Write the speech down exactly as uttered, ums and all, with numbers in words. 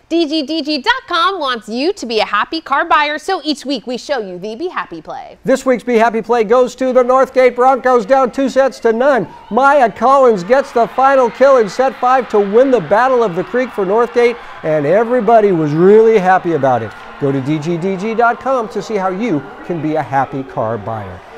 D G D G dot com wants you to be a happy car buyer, so each week we show you the Be Happy play. This week's Be Happy play goes to the Northgate Broncos, down two sets to none. Maya Collins gets the final kill in set five to win the Battle of the Creek for Northgate, and everybody was really happy about it. Go to D G D G dot com to see how you can be a happy car buyer.